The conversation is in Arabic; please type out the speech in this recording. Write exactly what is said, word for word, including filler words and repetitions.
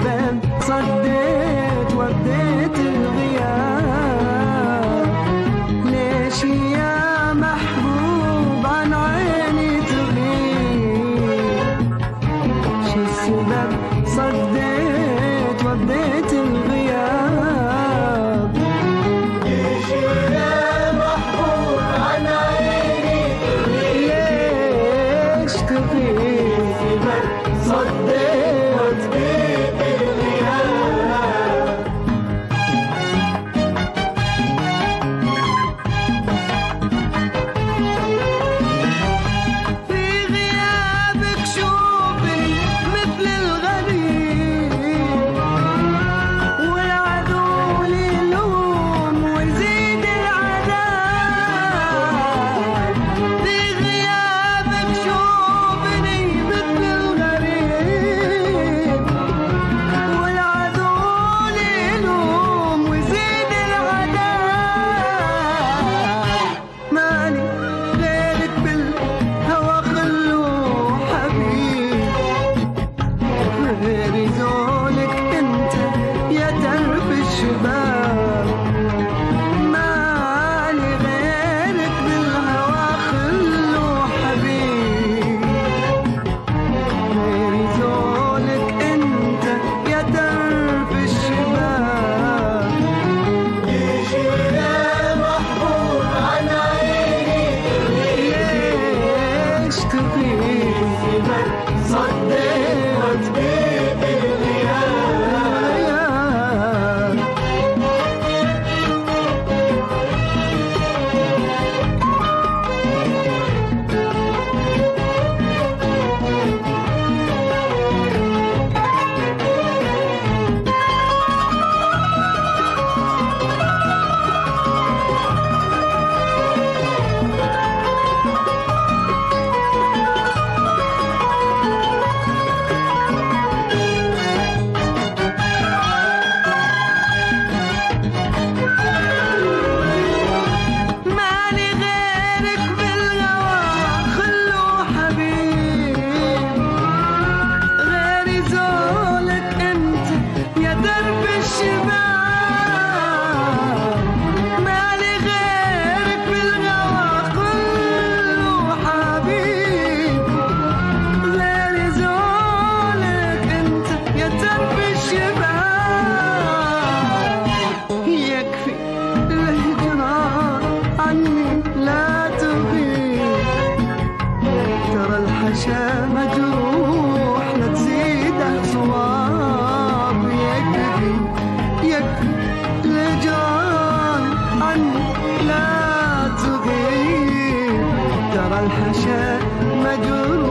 السبب صديت ورديت الغياب. ليش يا محبوب عن عيني تغيب؟ شو السبب صديت ورديت الغياب؟ ليش يا محبوب عن عيني تغيب؟ ليش تغيب؟ صديت ورديت الغياب. في غيابك شوفي مثل الغريب، والعدو لي يلوم ويزيد العذاب. في غيابك شوفني مثل الغريب، والعدو لي يلوم ويزيد العذاب. مالي غيرك بالهوى خلوه حبيب، غيري زولك انت يا درب الشباب. مالي غيرك بالهوى خلوه حبيب، غيري زولك انت يا درب الشباب. ليش يا محبوب عن عيني ليش تغيب؟ صديت ورديت الغياب. مالي غيرك بالهوى خلوه حبيب، غيري زولك انت يا درب الشباب. مالي غيرك بالهوى خلوه حبيب، غيري زولك انت يا درب الشباب. يكفي الهجران عني لا تغيب، ترى الحشا مجروح لا تزيد صواب. يكفي يكفي الهجران عني لا تغيب، ترى الحشا مجروح